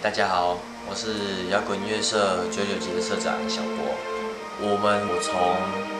大家好，我是摇滚音乐社99级的社长小博。我从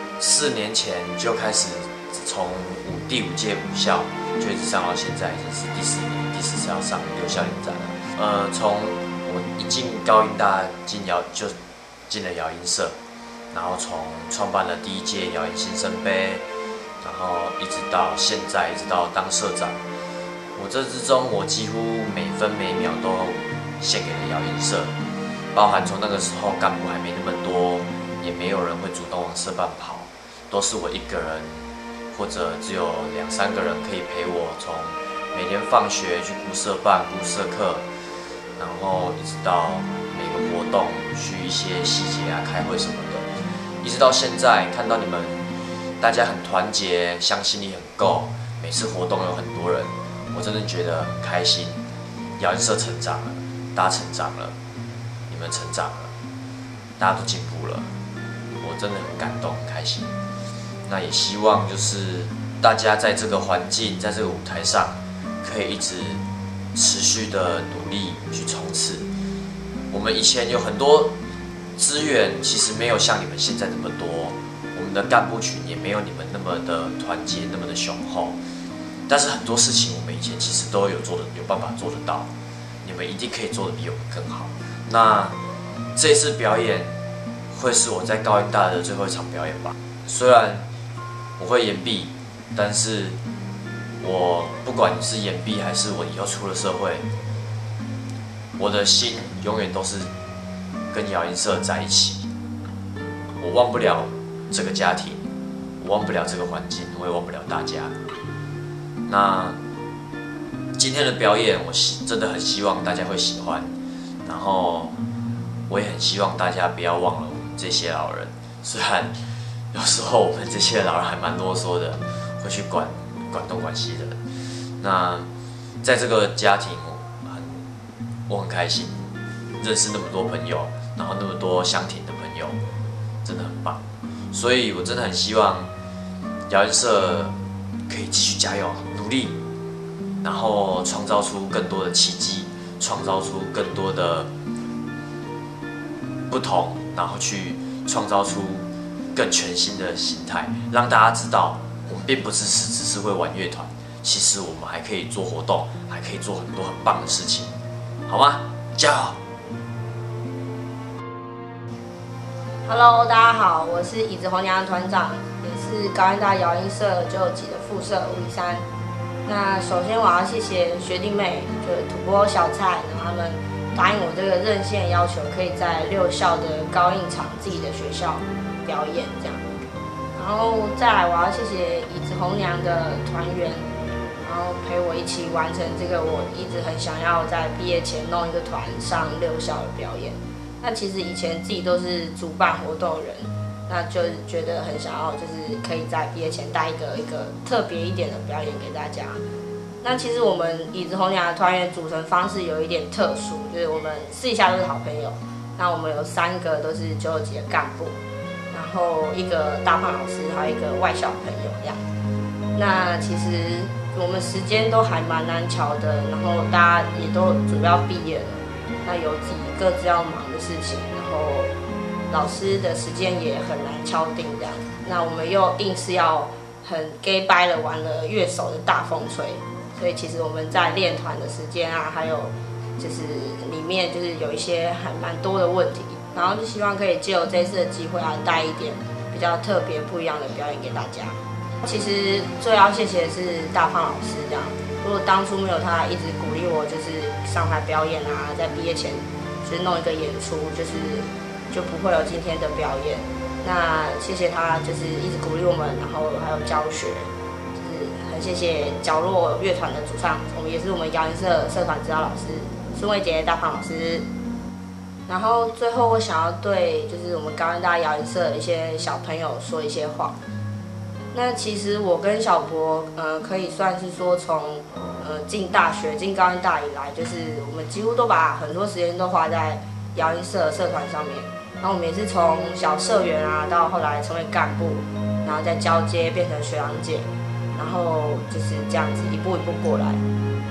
4年前就开始从第5届武校就一直上到现在，已经是第4年，第4次要上6校联展了。从我一进高音大就进了摇音社，然后从创办了第1届摇音新生杯，然后一直到现在，一直到当社长。我这之中，我几乎每分每秒都献给了摇音社，包含从那个时候干部还没那么多，也没有人会主动往社办跑，都是我一个人，或者只有2、3个人可以陪我从每天放学去顾社办、顾社课，然后一直到每个活动去一些细节啊、开会什么的，一直到现在看到你们大家很团结，向心力很够，每次活动有很多人。我真的觉得很开心，摇音社成长了，大家成长了，你们成长了，大家都进步了，我真的很感动，很开心。那也希望就是大家在这个环境，在这个舞台上，可以一直持续的努力去冲刺。我们以前有很多资源，其实没有像你们现在那么多，我们的干部群也没有你们那么的团结，那么的雄厚。但是很多事情我们以前其实都有办法做得到，你们一定可以做得比我们更好。那这次表演会是我在高音大的最后一场表演吧？虽然我会延毕，但是我不管是延毕还是我以后出了社会，我的心永远都是跟摇音社在一起。我忘不了这个家庭，我忘不了这个环境，我也忘不了大家。那今天的表演，我真的很希望大家会喜欢，然后我也很希望大家不要忘了我们这些老人。虽然有时候我们这些老人还蛮啰嗦的，会去管东管西的。那在这个家庭，我很开心，认识那么多朋友，然后那么多相挺的朋友，真的很棒。所以我真的很希望摇音社可以继续加油努力，然后创造出更多的奇迹，创造出更多的不同，然后去创造出更全新的形态，让大家知道我们并不只是会玩乐团，其实我们还可以做活动，还可以做很多很棒的事情，好吗？加油 ！Hello， 大家好，我是椅子红娘的团长，也是高音大摇音社99级的副社513。那首先我要谢谢学弟妹，就是土拨小菜，然后他们答应我这个任性要求，可以在6校的高音场自己的学校表演这样。然后再来，我要谢谢椅子红娘的团员，然后陪我一起完成这个我一直很想要在毕业前弄一个团上6校的表演。那其实以前自己都是主办活动的人，那就觉得很想要，就是可以在毕业前带一个特别一点的表演给大家。那其实我们椅子红娘的团员组成方式有一点特殊，就是我们私底下都是好朋友。那我们有3个都是99级的干部，然后1个大胖老师，还有1个外校朋友这样。那其实我们时间都还蛮难瞧的，然后大家也都准备要毕业了。那有自己各自要忙的事情，然后老师的时间也很难敲定这样。那我们又硬是要很 gay 掰了玩了乐手的大风吹，所以其实我们在练团的时间啊，还有就是里面就是有一些还蛮多的问题，然后就希望可以借由这次的机会啊，带一点比较特别不一样的表演给大家。其实最要谢谢的是大胖老师这样。如果当初没有他一直鼓励我，就是上台表演啊，在毕业前就是弄一个演出，就不会有今天的表演。那谢谢他，就是一直鼓励我们，然后还有教学，就是很谢谢角落乐团的主唱，也是我们摇音社社团指导老师孙慧杰大胖老师。然后最后我想要对就是我们高音大摇音社的一些小朋友说一些话。那其实我跟小博，可以算是说从进大学、进高音大以来，就是我们几乎都把很多时间都花在摇音社社团上面。然后我们也是从小社员啊，到后来成为干部，然后再交接变成学长姐，然后就是这样子一步一步过来。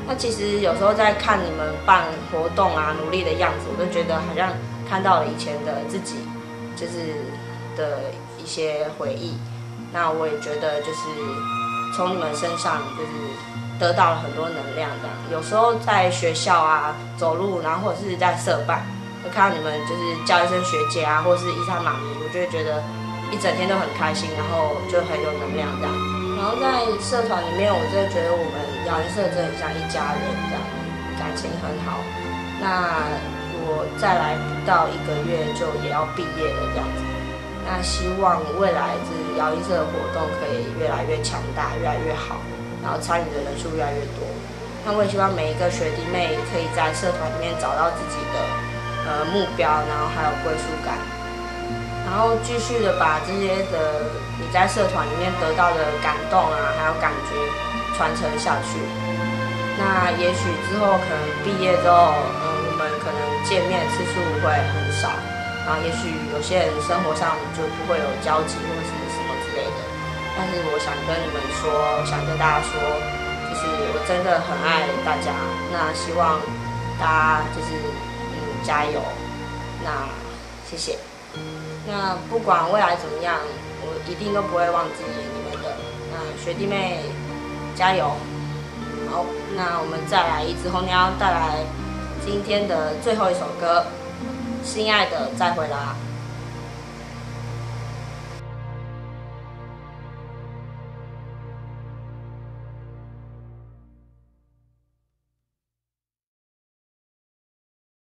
那其实有时候在看你们办活动啊，努力的样子，我都觉得好像看到了以前的自己，就是的一些回忆。那我也觉得就是从你们身上就是得到了很多能量，这样。有时候在学校啊走路，然后或者是在社办，会看到你们就是叫一声学姐啊，或者是一声妈咪，我就会觉得一整天都很开心，然后就很有能量这样。然后在社团里面，我真的觉得我们摇篮社真的很像一家人这样，感情很好。那我再来不到1个月就也要毕业了这样子。那希望未来就是摇篮社的活动可以越来越强大，越来越好，然后参与的人数越来越多。那我也希望每一个学弟妹可以在社团里面找到自己的目标，然后还有归属感。然后继续的把这些的你在社团里面得到的感动啊，还有感觉传承下去。那也许之后可能毕业之后，我们可能见面次数会很少，然后也许有些人生活上就不会有交集或是什么之类的。但是我想跟你们说，想跟大家说，就是我真的很爱大家。那希望大家就是加油。那谢谢。那不管未来怎么样，我一定都不会忘记你们的。那学弟妹加油！好，那我们再来一支红娘带来今天的最后一首歌，《心爱的再回来》。